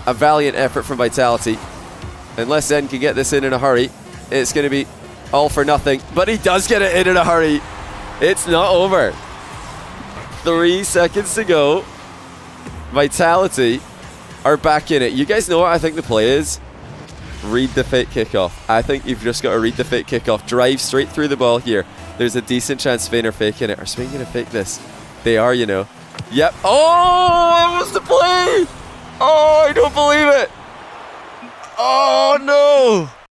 a valiant effort from Vitality. Unless Zen can get this in a hurry, it's going to be all for nothing. But he does get it in a hurry. It's not over. 3 seconds to go. Vitality are back in it. You guys know what I think the play is? Read the fake kickoff. I think you've just got to read the fake kickoff. Drive straight through the ball here. There's a decent chance Spain are faking it. Are Spain going to fake this? They are, you know. Yep. Oh, that was the play. Oh, I don't believe it. Oh, no.